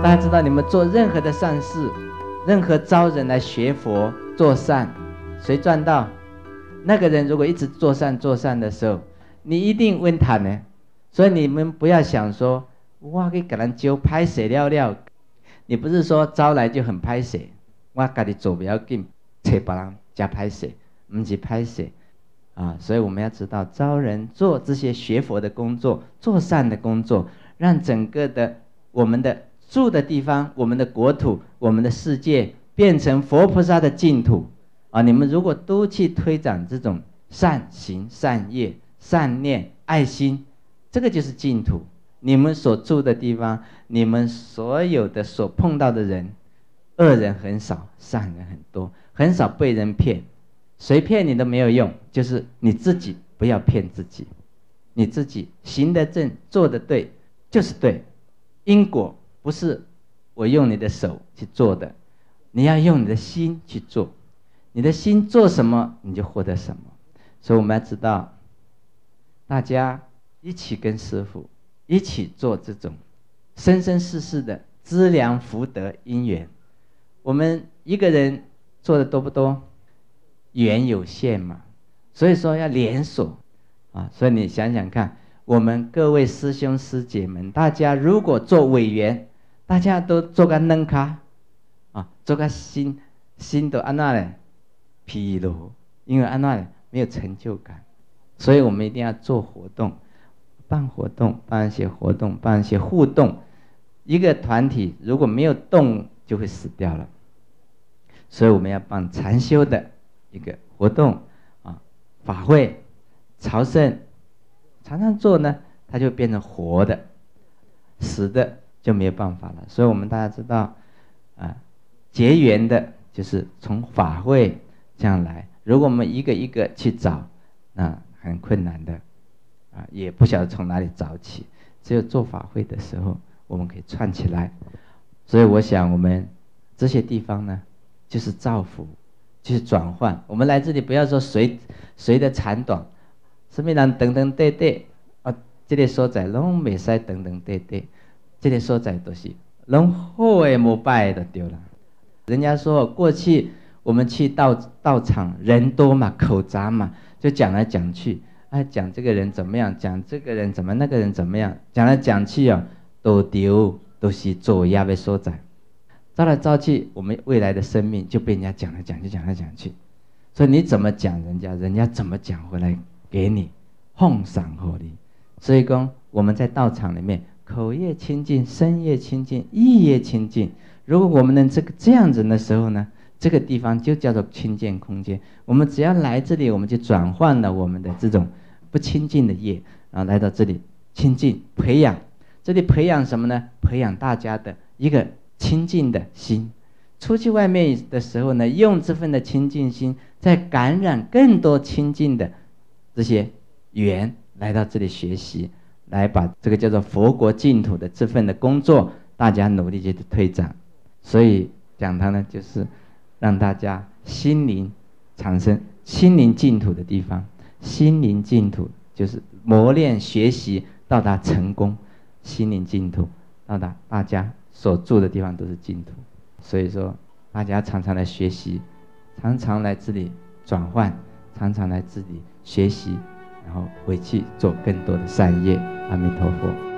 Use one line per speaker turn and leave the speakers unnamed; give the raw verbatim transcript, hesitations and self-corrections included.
大家知道，你们做任何的善事，任何招人来学佛做善，谁赚到？那个人如果一直做善做善的时候，你一定稳谈呢。所以你们不要想说，我给给人招拍谁了了，你不是说招来就很拍谁，我自己做不要紧，找别人加拍谁，不是拍谁啊。所以我们要知道，招人做这些学佛的工作，做善的工作，让整个的我们的住的地方，我们的国土，我们的世界变成佛菩萨的净土啊！你们如果都去推展这种善行、善业、善念、爱心，这个就是净土。你们所住的地方，你们所有的所碰到的人，恶人很少，善人很多，很少被人骗，谁骗你都没有用，就是你自己不要骗自己，你自己行得正，做得对，就是对。因果不是我用你的手去做的，你要用你的心去做，你的心做什么，你就获得什么。所以我们要知道，大家一起跟师父一起做这种生生世世的资粮福德因缘。我们一个人做的多不多？缘有限嘛，所以说要连锁啊。所以你想想看，我们各位师兄师姐们，大家如果做委员，大家都做个能卡啊，做个心心都安那嘞疲劳，因为安那嘞没有成就感。所以我们一定要做活动，办活动，办一些活动，办一些互动。一个团体如果没有动，就会死掉了。所以我们要办禅修的一个活动啊，法会、朝圣，常常做呢，它就变成活的，死的就没有办法了。所以我们大家知道啊，结缘的就是从法会这样来。如果我们一个一个去找，那很困难的啊，也不晓得从哪里找起。只有做法会的时候，我们可以串起来。所以我想，我们这些地方呢，就是造福，就是转换。我们来这里不要说谁谁的长短，什么人等等对对啊，这个所在拢袂使等等对对，这个所在都是拢好的无歹的对了。人家说过去我们去道道场人多嘛，口杂嘛，就讲来讲去，啊，讲这个人怎么样，讲这个人怎么，那个人怎么样，讲来讲去啊，都丢都是做压的所在。招来招去，我们未来的生命就被人家讲来讲去，讲来讲去。所以你怎么讲人家，人家怎么讲回来给你，奉赏给你。所以说我们在道场里面，口业清净，身业清净，意业清净。如果我们能这个这样子的时候呢，这个地方就叫做清净空间。我们只要来这里，我们就转换了我们的这种不清净的业，然后来到这里清净培养。这里培养什么呢？培养大家的一个清净的心。出去外面的时候呢，用这份的清净心，再感染更多清净的这些缘，来到这里学习，来把这个叫做佛国净土的这份的工作，大家努力去推展。所以讲堂呢，就是让大家心灵产生心灵净土的地方。心灵净土就是磨练学习到达成功，心灵净土到达大家所住的地方都是净土。所以说大家常常来学习，常常来这里转换，常常来这里学习，然后回去做更多的善业。阿弥陀佛。